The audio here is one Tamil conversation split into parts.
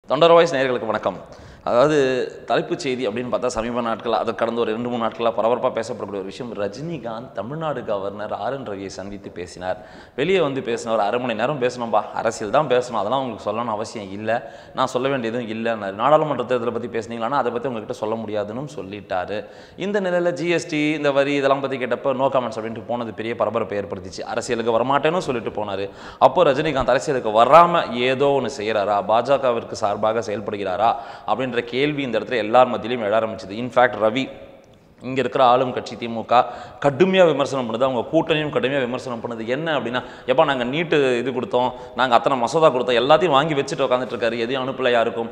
தொண்டர் வாய்ஸ் நேயர்களுக்கு வணக்கம். அதாவது தலைப்புச் செய்தி அப்படின்னு பார்த்தா சமீப நாட்கள் அதை கடந்த ஒரு 2-3 நாட்களாக பரபரப்பாக பேசப்படக்கூடிய ஒரு விஷயம், ரஜினிகாந்த் தமிழ்நாடு கவர்னர் ஆர்.என். ரவியை சந்தித்து பேசினார். வெளியே வந்து பேசினார். ஒரு 1/2 மணி நேரம் பேசணும்பா, அரசியல் தான் பேசணும், அதெல்லாம் உங்களுக்கு சொல்லணும்னு அவசியம் இல்லை, நான் சொல்ல வேண்டியதும் இல்லை, நாடாளுமன்ற தேர்தலை பற்றி பேசுனீங்களான்னா அதை பற்றி உங்ககிட்ட சொல்ல முடியாதுன்னு சொல்லிட்டாரு. இந்த நிலையில் ஜிஎஸ்டி இந்த வரி இதெல்லாம் பற்றி கேட்டப்போ நோ கமெண்ட்ஸ் அப்படின்ட்டு போனது பெரிய பரபரப்பை ஏற்படுத்திச்சு. அரசியலுக்கு வரமாட்டேன்னு சொல்லிட்டு போனார். அப்போ ரஜினிகாந்த் அரசியலுக்கு வராமல் ஏதோ ஒன்று செய்கிறாரா, பாஜகவிற்கு சார்பாக செயல்படுகிறாரா அப்படின்ற கேள்வி இந்த இடத்துல எல்லார் மத்தியிலும் எழ ஆரம்பிச்சது. இன்ஃபேக்ட் ரவி இங்கே இருக்கிற ஆளும் கட்சி திமுக கடுமையாக விமர்சனம் பண்ணுது, அவங்க கூட்டணியும் கடுமையாக விமர்சனம் பண்ணுது. என்ன அப்படின்னா, எப்போ நாங்கள் நீட்டு இது கொடுத்தோம், நாங்கள் அத்தனை மசோதா கொடுத்தோம், எல்லாத்தையும் வாங்கி வச்சுட்டு உட்காந்துட்டு இருக்காரு, எதையும் அனுப்பல யாருக்கும்,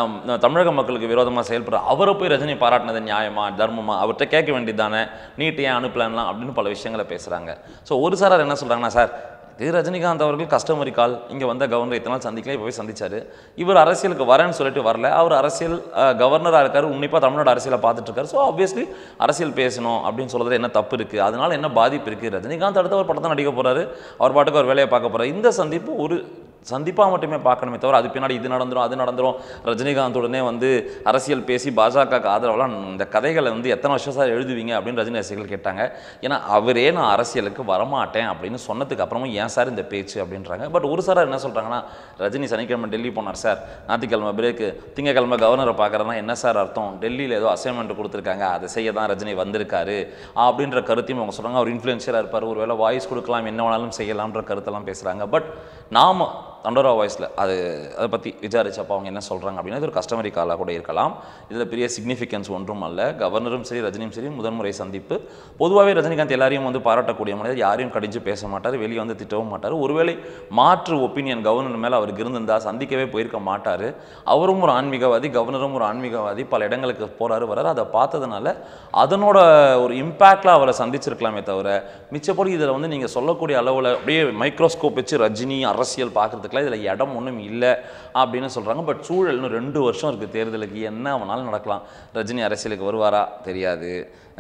தமிழக மக்களுக்கு விரோதமாக செயல்படுற அவரை போய் ரஜினி பாராட்டினது நியாயமா தர்மமா, அவர்கிட்ட கேட்க வேண்டியது தானே, நீட்டு ஏன் அனுப்பலாம் அப்படின்னு பல விஷயங்களை பேசுகிறாங்க. ஸோ ஒரு சாரார் என்ன சொல்கிறாங்கன்னா, சார் இது ரஜினிகாந்த் அவர்கள் கஸ்டமரி கால், இங்கே வந்த கவர்னர் இத்தனை நாள் சந்திக்கல, இப்போ போய் சந்திச்சார், இவர் அரசியலுக்கு வரேன்னு சொல்லிட்டு வரல, அவர் அரசியல் கவர்னராக இருக்கார், உன்னிப்பாக தமிழ்நாடு அரசியலை பார்த்துட்டு இருக்காரு, ஸோ ஆப்வியஸ்லி அரசியல் பேசணும் அப்படின்னு சொல்கிறது என்ன தப்பு இருக்குது, அதனால் என்ன பாதிப்பு இருக்குது, ரஜினிகாந்த் அடுத்த ஒரு படத்தை நடிக்க போகிறாரு, அவர் பாட்டுக்கு ஒரு வேலையை பார்க்க போகிறார். இந்த சந்திப்பு ஒரு சந்திப்பாக மட்டுமே பார்க்கணுமே தவிர அது பின்னாடி இது நடந்துடும் அது நடந்துடும், ரஜினிகாந்துடனே வந்து அரசியல் பேசி பாஜகவுக்கு ஆதரவெல்லாம் இந்த கதைகளை வந்து எத்தனை வருஷம் சார் எழுதுவீங்க அப்படின்னு ரஜினி ரசிகர்கள் கேட்டாங்க. ஏன்னா அவரே நான் அரசியலுக்கு வரமாட்டேன் அப்படின்னு சொன்னதுக்கு அப்புறமும் ஏன் சார் இந்த பேச்சு அப்படின்றாங்க. பட் ஒரு சார் என்ன சொல்கிறாங்கன்னா, ரஜினி சனிக்கிழமை டெல்லி போனார் சார், ஞாயிற்றுக்கிழமை பிரேக்கு, திங்கக்கிழமை கவர்னரை பார்க்குறதுனா என்ன சார் அர்த்தம், டெல்லியில் ஏதோ அசைன்மெண்ட் கொடுத்துருக்காங்க அதை செய்ய தான் ரஜினி வந்திருக்காரு அப்படின்ற கருத்தையும் அவங்க சொல்கிறாங்க. அவர் இன்ஃப்ளூயன்ஷியராக இருப்பார், ஒரு வேளை வாய்ஸ் கொடுக்கலாம், என்ன வேணாலும் செய்யலாம்ன்ற கருத்தெல்லாம் பேசுகிறாங்க. பட் நாம் தண்டோரா வாய்ஸில் அதை பற்றி விசாரிச்சப்போ அவங்க என்ன சொல்கிறாங்க அப்படின்னா, இது ஒரு கஸ்டமரி காலாக கூட இருக்கலாம், இதில் பெரிய சிக்னிஃபிகன்ஸ் ஒன்றும் அல்ல, கவர்னரும் சரி ரஜினியும் சரி முதன்முறை சந்திப்பு. பொதுவாகவே ரஜினிகாந்த் எல்லாரையும் வந்து பாராட்டக்கூடிய மனிதர், யாரையும் கடிஞ்சு பேச மாட்டார், வெளியே வந்து திட்டவும் மாட்டார். ஒருவேளை மாற்று ஒப்பீனியன் கவர்னர் மேலே அவருக்கு இருந்திருந்தால் சந்திக்கவே போயிருக்க மாட்டார். அவரும் ஒரு ஆன்மீகவாதி, கவர்னரும் ஒரு ஆன்மீகவாதி, பல இடங்களுக்கு போகிறாரு வர்றாரு, அதை பார்த்ததுனால அதனோட ஒரு இம்பேக்டில் அவரை சந்திச்சிருக்கலாமே தவிர மிச்சப்படி இதில் வந்து நீங்கள் சொல்லக்கூடிய அளவில் அப்படியே மைக்ரோஸ்கோப் வச்சு ரஜினி அரசியல் பார்க்குறதுக்கு இதில் இடம் ஒன்றும் இல்லை அப்படின்னு சொல்கிறாங்க. பட் சூழல் இன்னும் 2 வருஷம் இருக்குது தேர்தலுக்கு, என்ன வேணாலும் நடக்கலாம். ரஜினி அரசியலுக்கு வருவாரா தெரியாது,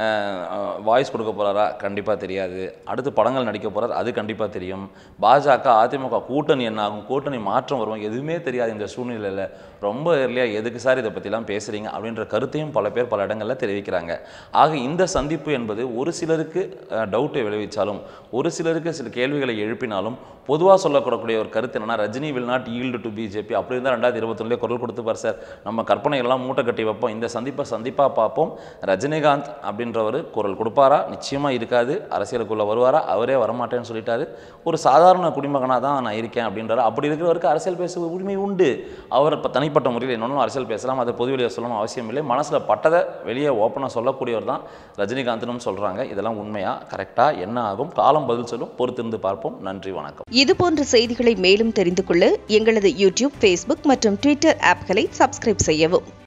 வாய்ஸ் கொடுக்க போகிறாரா கண்டிப்பாக தெரியாது, அடுத்து படங்கள் நடிக்க போகிறார் அது கண்டிப்பாக தெரியும், பாஜக அதிமுக கூட்டணி என்ன ஆகும், கூட்டணி மாற்றம் வரும், எதுவுமே தெரியாது. இந்த சூழ்நிலையில் ரொம்ப ஏர்லியாக எதுக்கு சார் இதை பற்றிலாம் பேசுகிறீங்க அப்படின்ற கருத்தையும் பல பேர் பல இடங்களில் தெரிவிக்கிறாங்க. ஆக இந்த சந்திப்பு என்பது ஒரு சிலருக்கு டவுட்டை விளைவித்தாலும், ஒரு சிலருக்கு சில கேள்விகளை எழுப்பினாலும், பொதுவாக சொல்லக்கூடக்கூடிய ஒரு கருத்து என்னன்னா, Rajini will not yield to BJP அப்படி இருந்தால் 2021 குரல் கொடுத்துப்பார் சார், நம்ம கற்பனைகள்லாம் மூட்டை கட்டி வைப்போம், இந்த சந்திப்பாக பார்ப்போம், ரஜினிகாந்த் அப்படின்றவர் குரல் கொடுப்பாரா நிச்சயமாக இருக்காது, அரசியலுக்குள்ளே வருவாரா அவரே வரமாட்டேன்னு சொல்லிட்டாரு, ஒரு சாதாரண குடிமகனாக தான் நான் இருக்கேன் அப்படின்றாரு. அப்படி இருக்கிறவருக்கு அரசியல் பேச உரிமை உண்டு, அவர் இப்போ தனிப்பட்ட முறையில் என்னொன்னும் அரசியல் பேசலாம், அதை பொது வெளியே சொல்லணும் அவசியம் இல்லை, மனசில் பட்டதை வெளியே ஓப்பனாக சொல்லக்கூடியவர் தான் ரஜினிகாந்த்னு சொல்கிறாங்க. இதெல்லாம் உண்மையாக கரெக்டாக என்ன ஆகும் காலம் பதில் சொல்லும், பொறுத்திருந்து பார்ப்போம். நன்றி, வணக்கம். இது போன்ற செய்திகளை மேலும் தெரிந்து கொள்ள எங்களது யூடியூப், ஃபேஸ்புக் மற்றும் ட்விட்டர் ஆப்களை சப்ஸ்கிரைப் செய்யவும்.